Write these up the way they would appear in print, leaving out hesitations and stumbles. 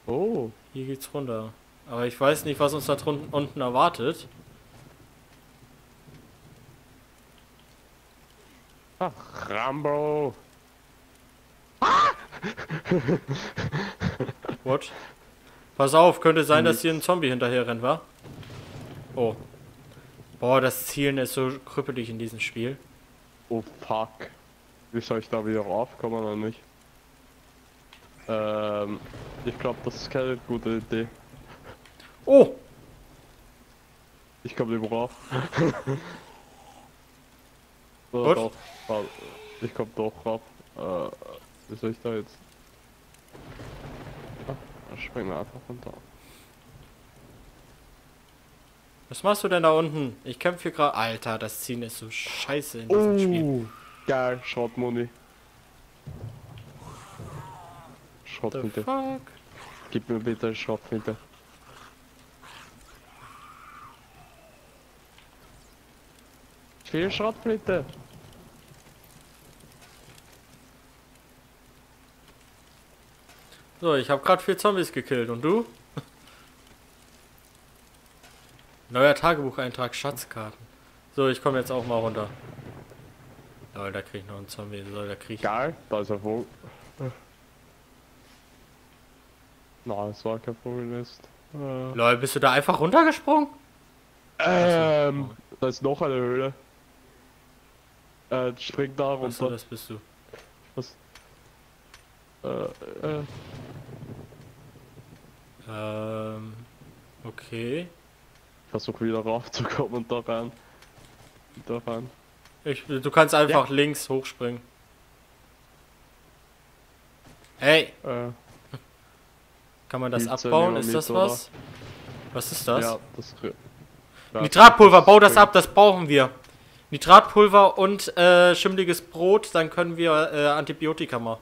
Oh. Hier geht's runter. Aber ich weiß nicht, was uns da unten erwartet. Ach, Rambo. What? Pass auf, könnte sein, dass hier ein Nix. Zombie hinterher rennt, wa? Oh. Boah, das Zielen ist so krüppelig in diesem Spiel. Oh fuck. Wie soll ich da wieder raufkommen oder nicht? Ich glaube, das ist keine gute Idee. Oh! Ich komme nicht rauf. Oder Gut. doch. Ich komme doch rauf. Wie soll ich da jetzt? Da springen wir einfach runter. Was machst du denn da unten? Ich kämpfe hier gerade. Alter, das Ziehen ist so scheiße in diesem Spiel. Geil, Schrottmuni. The Schrottflinte. fuck? Gib mir bitte eine Schrottflinte. Ich will Schrottflinte. So, ich habe gerade 4 Zombies gekillt. Und du? Neuer Tagebucheintrag, Schatzkarten. So, ich komme jetzt auch mal runter. Lol, da krieg ich noch einen Zombie. So, da krieg ich... Geil, da ist ein Vogel. Nein, es war kein Vogelnest. Lol, bist du da einfach runtergesprungen? Da ist noch eine Höhle. Spring da Achso, runter. das bist du. Was? Okay. Ich versuche wieder raufzukommen und da rein. Da rein. Du kannst einfach links hochspringen. Hey, kann man das Pilze abbauen? nehmen wir Ist das mit, was? Was ist das? Ja, das. Ja, Nitratpulver, bau das bringt- ab, das brauchen wir. Nitratpulver und schimmliges Brot, dann können wir Antibiotika machen.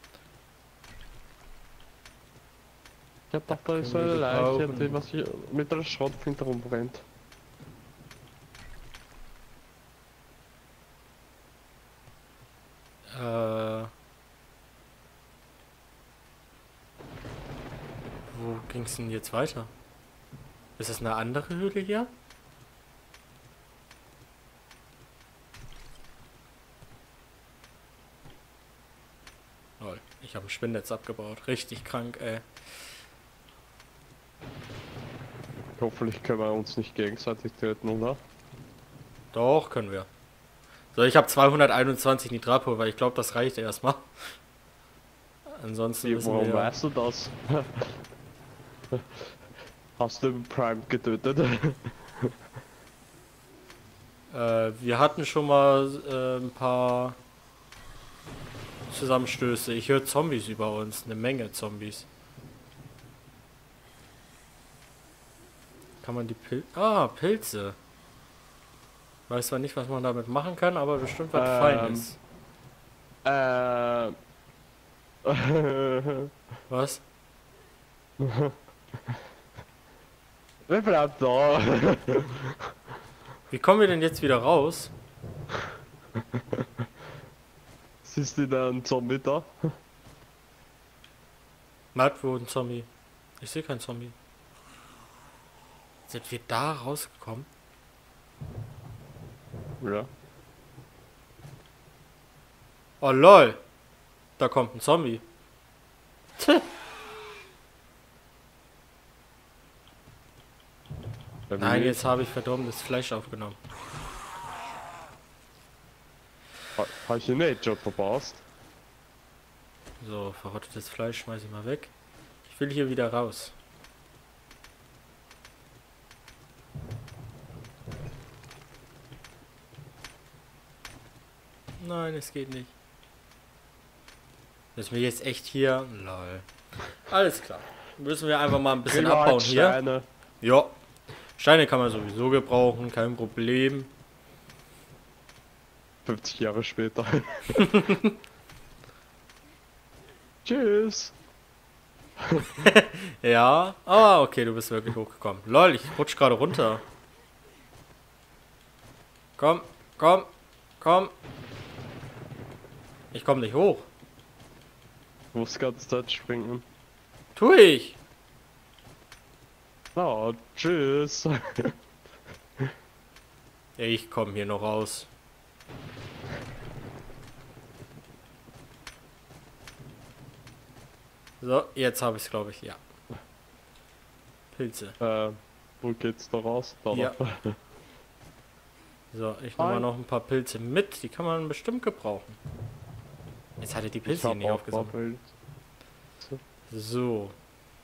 Ich hab gedacht, da ist so Können eine wir Leiche, gebrauchen. die was hier mit einer Schrottflinte rumbrennt. Wo ging's denn jetzt weiter? Ist das eine andere Höhle hier? Lol, ich habe ein Spinnnetz abgebaut. Richtig krank, ey. Hoffentlich können wir uns nicht gegenseitig töten, oder? Doch, können wir. So, ich habe 221 Nitratpulver. Ich glaube, das reicht erstmal. Ansonsten müssen Warum wir... weißt du das? Hast du den Prime getötet? Wir hatten schon mal ein paar Zusammenstöße. Ich höre Zombies über uns. Eine Menge Zombies. Kann man die Pilze. Weiß zwar nicht, was man damit machen kann, aber bestimmt was Feines. Was? Wer bleibt da? Wie kommen wir denn jetzt wieder raus? Siehst du da ein Zombie da? Matt, wo ein Zombie? Ich sehe keinen Zombie. Sind wir da rausgekommen? Ja. Oh lol. Da kommt ein Zombie. Tch. Nein, jetzt habe ich verdomtes Fleisch aufgenommen. Habe ich den nicht schon verpasst? So, verrottetes Fleisch schmeiße ich mal weg. Ich will hier wieder raus. Nein, es geht nicht. Müssen wir jetzt echt hier... Lol. Alles klar. Müssen wir einfach mal ein bisschen abbauen hier. Steine. Ja. Steine kann man sowieso gebrauchen, kein Problem. 50 Jahre später. Tschüss. Ja. Ah, okay, du bist wirklich hochgekommen. Lol, ich rutsch gerade runter. Komm, komm, komm. Ich komme nicht hoch. Du musst ganz Zeit springen. Tu ich. Na, tschüss. Ich komme hier noch raus. So, jetzt habe ich es, glaube ich, ja. Pilze. Wo geht's da raus? Da, Ja. da. So, ich nehme mal noch ein paar Pilze mit, die kann man bestimmt gebrauchen. Jetzt hatte die Ich Pilze hier hab nicht auch aufgesammelt. Pilze. So.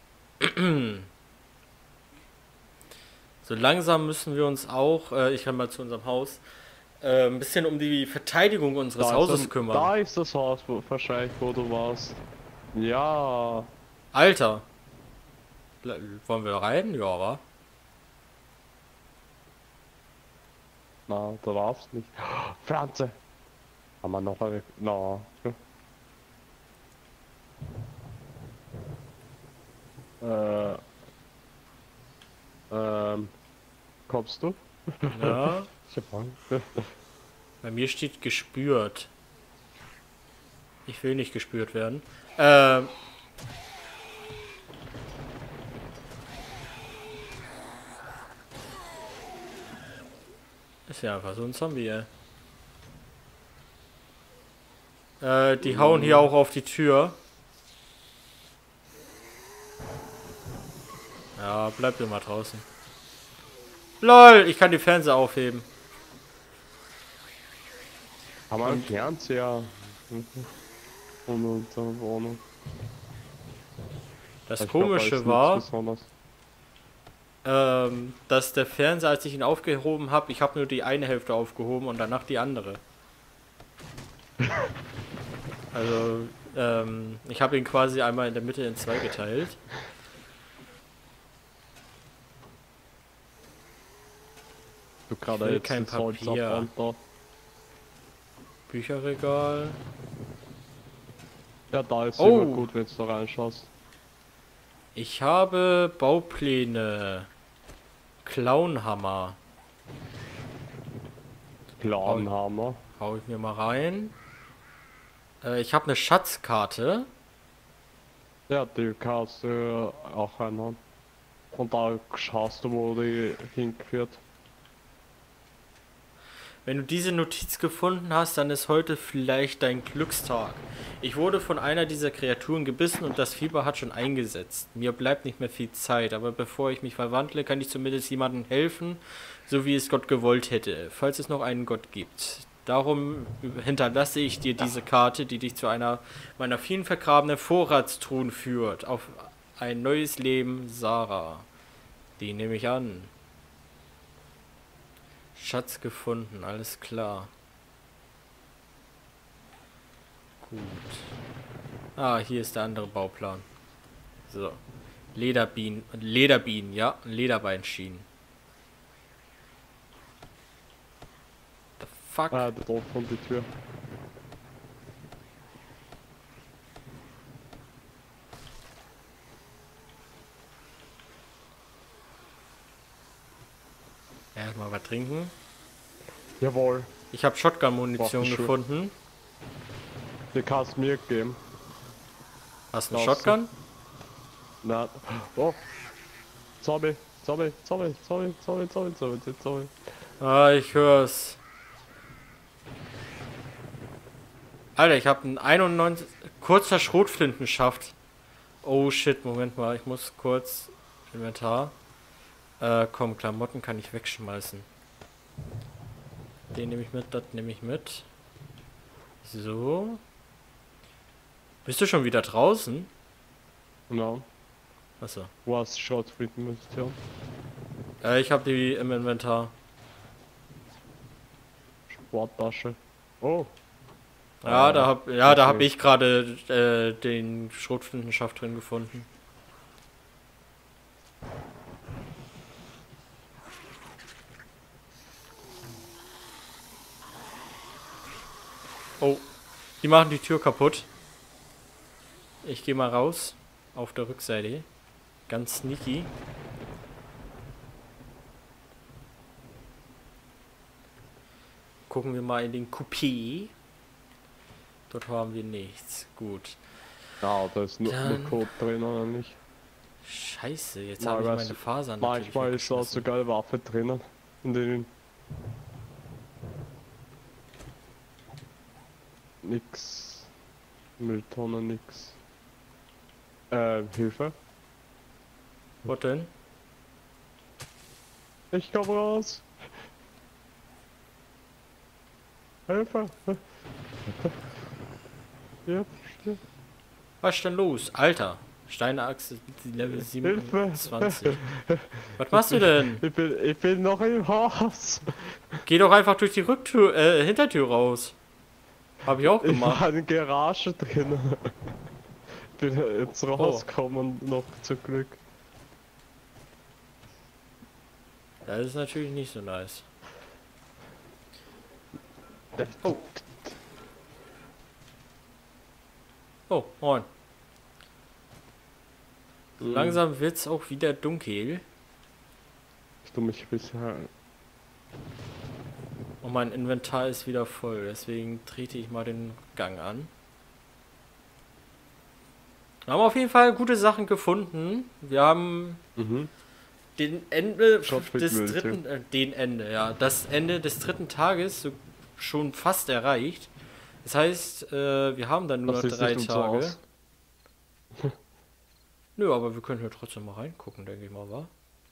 So langsam müssen wir uns auch, ich kann mal zu unserem Haus, ein bisschen um die Verteidigung unseres Hauses kümmern. Da ist das Haus wahrscheinlich, wo du warst. Ja. Alter. Wollen wir rein? Ja, wa? Na, da darfst nicht. Pflanze. Haben wir noch eine? Na. Äh. Kommst du? Ja. Ich hab Angst. Bei mir steht gespürt. Ich will nicht gespürt werden. Ist ja einfach so ein Zombie, ey. Die hauen hier auch auf die Tür. Ja, bleibt immer draußen. LOL, ich kann die Fernseher aufheben. Haben wir einen Fernseher? Ohne unsere Wohnung. Das Ich glaub, da ist Komische nichts war, Besonderes. dass der Fernseher, als ich ihn aufgehoben habe, ich habe nur die eine Hälfte aufgehoben und danach die andere. Also, ich habe ihn quasi einmal in der Mitte in zwei geteilt. Du gerade will jetzt kein das Holz Papier. abbauen da. Bücherregal. Ja, da ist Oh. immer gut, wenn du da reinschaust. Ich habe Baupläne. Clownhammer. Clownhammer. Hau ich mir mal rein. Ich habe eine Schatzkarte. Ja, die kannst du auch reinhauen. Und da schaust du, wo die hingeführt. Wenn du diese Notiz gefunden hast, dann ist heute vielleicht dein Glückstag. Ich wurde von einer dieser Kreaturen gebissen und das Fieber hat schon eingesetzt. Mir bleibt nicht mehr viel Zeit, aber bevor ich mich verwandle, kann ich zumindest jemandem helfen, so wie es Gott gewollt hätte, falls es noch einen Gott gibt. Darum hinterlasse ich dir diese Karte, die dich zu einer meiner vielen vergrabenen Vorratstruhen führt. Auf ein neues Leben, Sarah. Die nehme ich an. Schatz gefunden, alles klar. Gut. Ah, hier ist der andere Bauplan. So. Lederbienen, ja. Lederbeinschienen. The fuck? Ah, da drauf von die Tür. Erstmal was trinken. Jawohl, Ich habe Shotgun-Munition Brauch ich gefunden. die kannst du mir geben. Hast du eine Draußen. Shotgun? Na, oh. Zombie, Zombie, Zombie, Zombie, Zombie, Zombie, Zombie, Zombie. Ah, ich hör's. Alter, ich habe einen 91... Kurzer Schrotflintenschaft. Oh shit, Moment mal. Ich muss kurz... Inventar. Komm, Klamotten kann ich wegschmeißen. Den nehme ich mit, das nehme ich mit. So. Bist du schon wieder draußen? Ja, Achso. wo hast du Schrotflintenmunition? Ich habe die im Inventar. Sporttasche. Oh, Ja, da hab okay. ich gerade den Schrotflintenschaft drin gefunden. Oh, die machen die Tür kaputt. Ich gehe mal raus. Auf der Rückseite. Ganz sneaky. Gucken wir mal in den Coupé. Dort haben wir nichts. Gut. ja, da ist nur Dann- Code drin, oder nicht? Scheiße, jetzt habe ich Mal meine Fasern natürlich manchmal ist da weggeschmissen. sogar Waffe drinnen. In denen nix. Mülltonne nix. Hilfe. Wo denn? Ich komm raus. Hilfe. Ja, stimmt. Was ist denn los? Alter, Steinachse Level Hilfe. 27. Was machst du denn? Ich bin noch im Haus. Geh doch einfach durch die Rücktür, Hintertür raus. Hab ich auch Ich gemacht. war in der Garage drin. Bin jetzt Oh. rausgekommen noch zum Glück. Das ist natürlich nicht so nice. Oh. Oh, moin. Langsam wird's auch wieder dunkel. Ich tu mich bisher. Und mein Inventar ist wieder voll. Deswegen trete ich mal den Gang an. Wir haben auf jeden Fall gute Sachen gefunden. Wir haben den Ende des dritten, das Ende des dritten Tages so schon fast erreicht. Das heißt, wir haben dann nur noch 3 Tage. Nö, aber wir können ja trotzdem mal reingucken, denke ich mal, wa?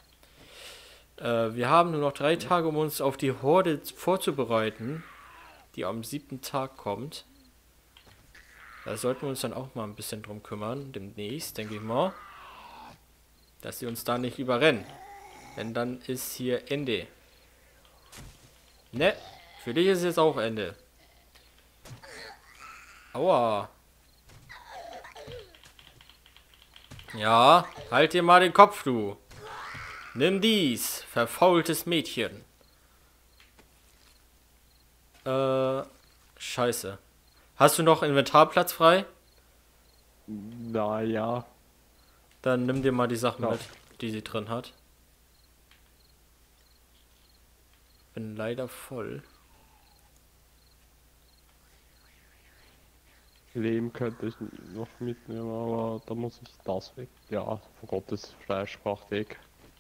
Wir haben nur noch 3 Tage, um uns auf die Horde vorzubereiten, die am 7. Tag kommt. Da sollten wir uns dann auch mal ein bisschen drum kümmern, demnächst, denke ich mal. Dass sie uns da nicht überrennen. Denn dann ist hier Ende. Ne, für dich ist jetzt auch Ende. Aua. Ja, halt dir mal den Kopf, du. Nimm dies, verfaultes Mädchen. Scheiße. Hast du noch Inventarplatz frei? Naja. Dann nimm dir mal die Sachen Ja. mit, die sie drin hat. Bin leider voll. Leben könnte ich noch mitnehmen, aber da muss ich das weg. Ja, von Gottes Fleisch braucht weg.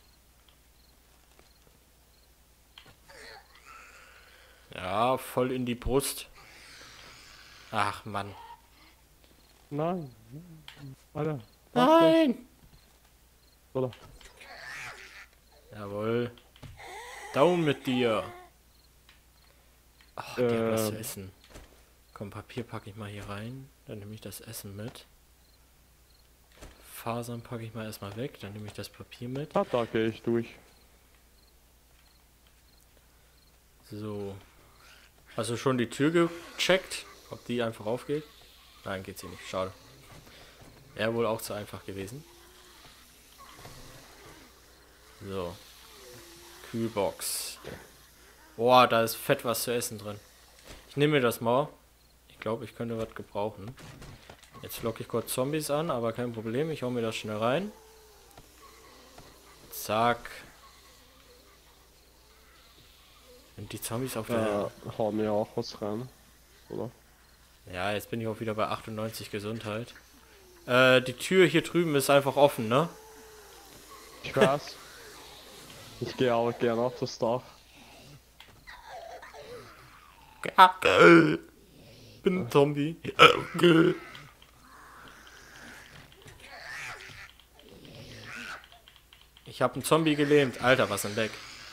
Ja, voll in die Brust. Ach, Mann. Nein. Alter. Nein! Oder? Jawohl. Down mit dir. Ach, die hat was zu essen. Komm, Papier packe ich mal hier rein. Dann nehme ich das Essen mit. Fasern packe ich mal erstmal weg. Dann nehme ich das Papier mit. Ah, da gehe ich durch. So. Hast du schon die Tür gecheckt? Ob die einfach aufgeht? Nein, geht sie nicht. Schade. Wäre wohl auch zu einfach gewesen. So. Kühlbox. Boah, da ist fett was zu essen drin. Ich nehme mir das mal. Ich glaube, ich könnte was gebrauchen. Jetzt locke ich kurz Zombies an, aber kein Problem. Ich hau mir das schnell rein. Zack. Sind die Zombies auf der... Hau mir auch was rein. Oder? Ja, jetzt bin ich auch wieder bei 98 Gesundheit. Die Tür hier drüben ist einfach offen, ne? Ich weiß. Ich gehe auch gerne auf das Dach. Bin ein Zombie. Ich habe einen Zombie gelähmt. Alter, was ein Leck.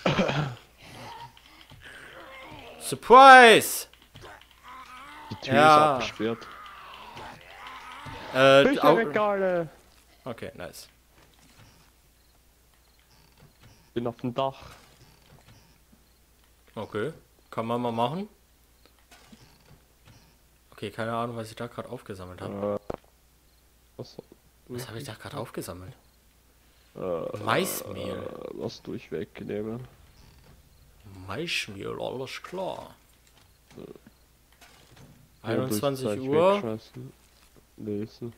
Surprise! Die Tür Ja. ist abgesperrt. Au- Bücherregale! okay, nice. Bin auf dem Dach. Okay, kann man mal machen. Okay, keine Ahnung, was ich da gerade aufgesammelt habe. Was habe ich da gerade aufgesammelt? Maismehl. Was tue ich wegnehmen? Maismehl, alles klar. Ja, tue ich 21 gleich Uhr. wegschmeißen. Lesen.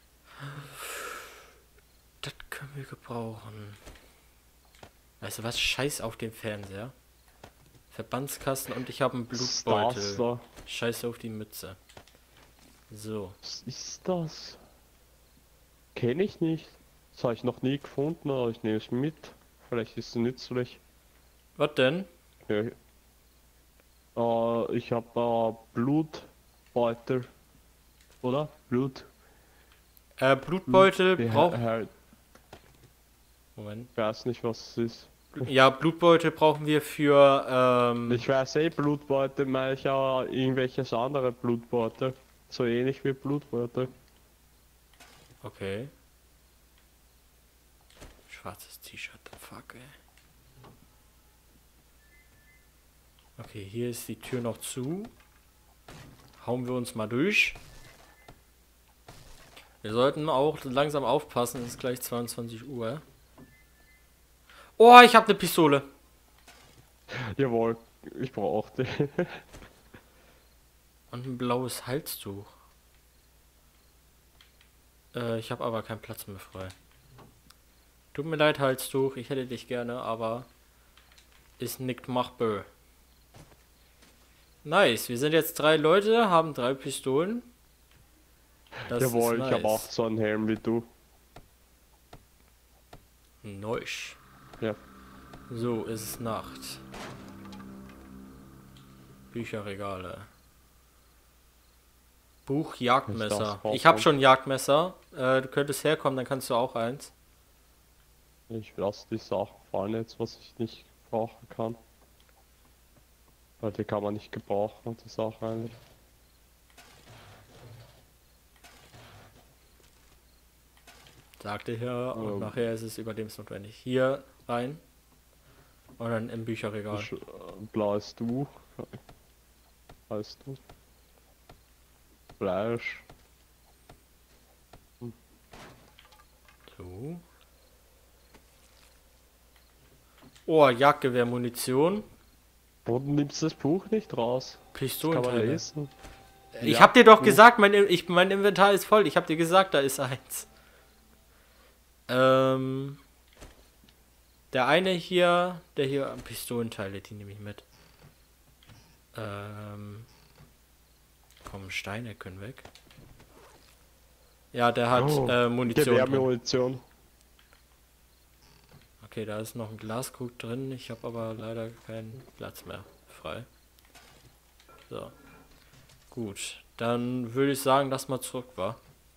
Das können wir gebrauchen. Weißt du was? Scheiß auf den Fernseher. Verbandskasten und ich habe einen Blutbeutel. Starster. Scheiß auf die Mütze. So. Was ist das? Kenne ich nicht. Das habe ich noch nie gefunden, aber ich nehme es mit. Vielleicht ist es nützlich. Was denn? Ja, ich habe Blutbeutel, oder? Blut. Blutbeutel braucht. Halt, Moment. ich weiß nicht, was es ist. Ja, Blutbeutel brauchen wir für. Ich weiß Blutbeutel, meine ich auch irgendwelches andere Blutbeutel. So ähnlich wie Blutbeutel. Okay. Schwarzes T-Shirt, fuck, ey. Okay, hier ist die Tür noch zu. Hauen wir uns mal durch. Wir sollten auch langsam aufpassen, es ist gleich 22 Uhr. Oh, ich habe eine Pistole. Jawohl, ich brauche die. Und ein blaues Halstuch. Ich habe aber keinen Platz mehr frei. Tut mir leid, Halstuch, ich hätte dich gerne, aber ist nicht machbar. Nice, wir sind jetzt 3 Leute, haben 3 Pistolen. Das Jawohl, ist nice. ich habe auch so einen Helm wie du. Neusch. Ja. So, es ist Nacht. Bücherregale. Buch, Jagdmesser. Ich habe schon Jagdmesser. Du könntest herkommen, dann kannst du auch eins. Ich lasse die Sachen fallen jetzt, was ich nicht brauchen kann. Weil die kann man nicht gebrauchen, die Sache eigentlich. Sagte hier und nachher ist es überlebensnotwendig. Hier rein. Und dann im Bücherregal. Blaues Tuch. Weißt du? Fleisch. So. Oh, Jagdgewehr, Munition. Und nimmst das Buch nicht raus? Das kann man Pistolenteile. lesen. Ich hab dir doch gesagt, mein Inventar ist voll. Ich hab dir gesagt, da ist eins. Der eine hier, der hier Pistolenteile, die nehme ich mit. Komm, Steine können weg. Ja, der hat Munition. Gewehrmunition. Okay, da ist noch ein Glaskrug drin. Ich habe aber leider keinen Platz mehr frei. So. Gut, dann würde ich sagen, lass mal zurück, wa?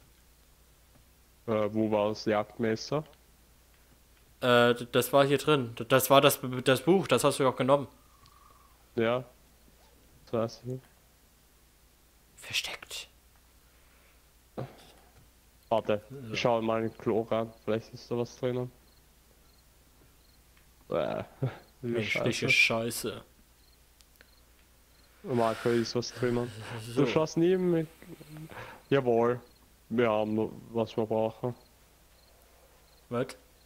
Wo war das Jagdmesser? Das war hier drin. Das war das Buch, das hast du ja auch genommen. Ja. Das weiß ich nicht. Versteckt. Warte, ich schaue mal in den Klo rein. Vielleicht ist da was drinnen. Menschliche Scheiße. Marco, ist was drinnen. So. Du schaust nie mit. Jawohl. Wir haben was wir brauchen. Was?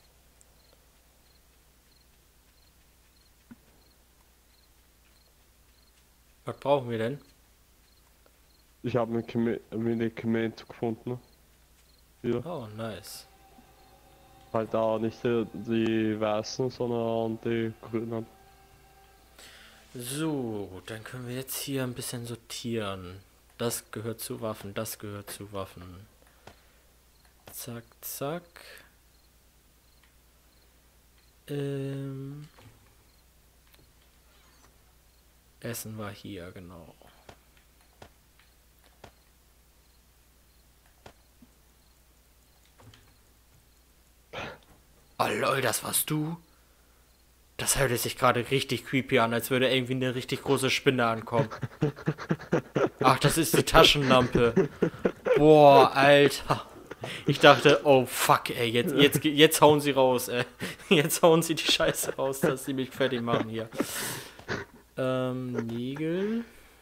Was brauchen wir denn? Ich habe ein Medikament gefunden. Hier. Oh, nice. Halt auch nicht die weißen, sondern die grünen. So, dann können wir jetzt hier ein bisschen sortieren. Das gehört zu Waffen, das gehört zu Waffen. Zack, zack. Essen war hier, genau. Oh lol, das warst du? Das hörte sich gerade richtig creepy an, als würde irgendwie eine richtig große Spinne ankommen. Ach, das ist die Taschenlampe. Boah, Alter. Ich dachte, oh fuck, ey, jetzt hauen sie raus, ey. Jetzt hauen sie die Scheiße raus, dass sie mich fertig machen hier. Nägel.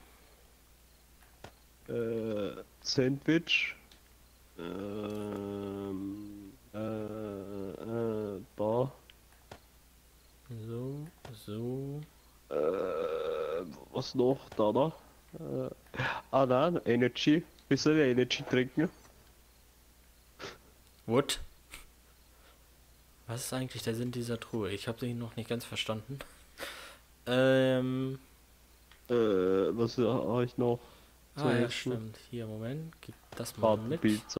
Sandwich. Da. So. Was noch? Da. Nein, Energy. Bisschen Energy trinken. What? Was ist eigentlich der Sinn dieser Truhe? Ich habe sie noch nicht ganz verstanden. Was habe ich noch? Ja, stimmt. Hier, Moment. Gib das mal mit. Pizza.